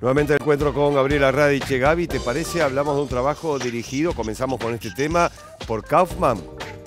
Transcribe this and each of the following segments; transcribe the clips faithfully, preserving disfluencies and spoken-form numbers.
Nuevamente el encuentro con Gabriela Radiche. Gaby, ¿te parece? Hablamos de un trabajo dirigido, comenzamos con este tema, por Kaufman.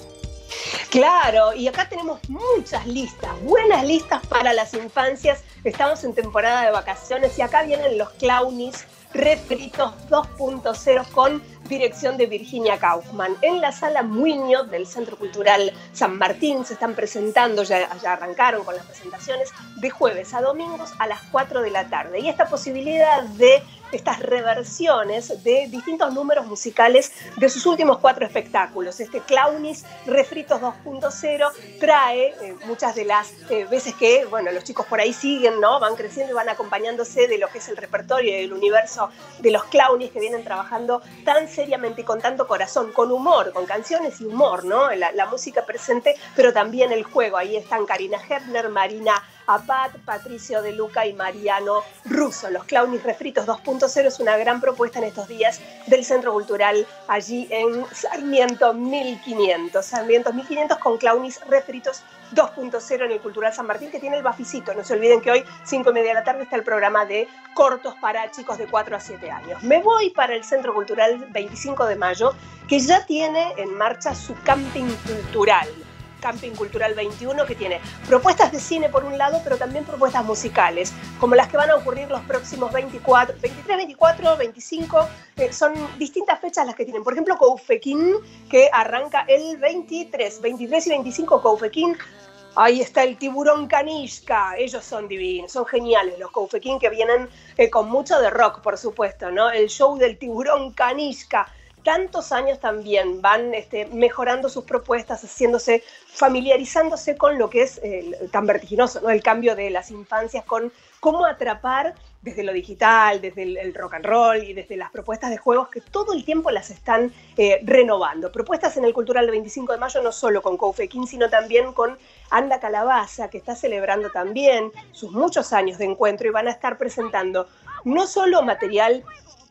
Claro, y acá tenemos muchas listas, buenas listas para las infancias. Estamos en temporada de vacaciones y acá vienen los Clownies refritos dos punto cero con dirección de Virginia Kaufman. En la Sala Muiño del Centro Cultural San Martín se están presentando, ya, ya arrancaron con las presentaciones, de jueves a domingos a las cuatro de la tarde. Y esta posibilidad de estas reversiones de distintos números musicales de sus últimos cuatro espectáculos. Este Clownies Refritos dos punto cero trae eh, muchas de las eh, veces que, bueno, los chicos por ahí siguen, ¿no? Van creciendo y van acompañándose de lo que es el repertorio y el universo de los Clownies que vienen trabajando tan seriamente y con tanto corazón, con humor, con canciones y humor, ¿no? La, la música presente, pero también el juego. Ahí están Karina Hepner, Marina Abad, Patricio De Luca y Mariano Russo. Los Clownies Refritos dos punto cero es una gran propuesta en estos días del Centro Cultural allí en Sarmiento mil quinientos. Sarmiento mil quinientos con Clownies Refritos dos punto cero en el Cultural San Martín, que tiene el Baficito. No se olviden que hoy, cinco y media de la tarde, está el programa de cortos para chicos de cuatro a siete años. Me voy para el Centro Cultural veinticinco de mayo, que ya tiene en marcha su camping cultural. Camping Cultural veintiuno, que tiene propuestas de cine por un lado, pero también propuestas musicales, como las que van a ocurrir los próximos veinticuatro, veintitrés, veinticuatro, veinticinco, eh, son distintas fechas las que tienen. Por ejemplo, Coufequín, que arranca el veintitrés, veintitrés y veinticinco, Coufequín. Ahí está el Tiburón Canishka, ellos son divinos, son geniales los Coufequín, que vienen eh, con mucho de rock, por supuesto, ¿no? El show del Tiburón Canishka. Tantos años también van este, mejorando sus propuestas, haciéndose, familiarizándose con lo que es eh, tan vertiginoso, ¿no? El cambio de las infancias, con cómo atrapar desde lo digital, desde el, el rock and roll y desde las propuestas de juegos que todo el tiempo las están eh, renovando. Propuestas en el Cultural del veinticinco de mayo, no solo con Coufequín, sino también con Anda Calabaza, que está celebrando también sus muchos años de encuentro y van a estar presentando no solo material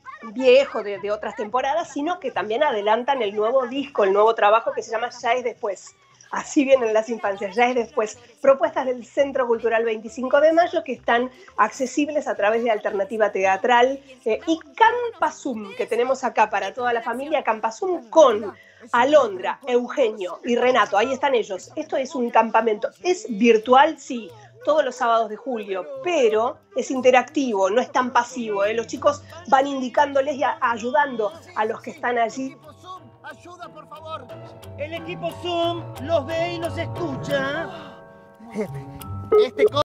viejo de, de otras temporadas, sino que también adelantan el nuevo disco, el nuevo trabajo que se llama Ya es Después. Así vienen las infancias, Ya es Después. Propuestas del Centro Cultural veinticinco de mayo que están accesibles a través de Alternativa Teatral eh, y Campasum, que tenemos acá para toda la familia, Campasum con Alondra, Eugenio y Renato. Ahí están ellos. Esto es un campamento. ¿Es virtual? Sí. Todos los sábados de julio, pero es interactivo, no es tan pasivo, ¿eh? Los chicos van indicándoles y a, ayudando a los que están allí. ¡Ayuda, por favor! El equipo Zoom los ve y los escucha. Este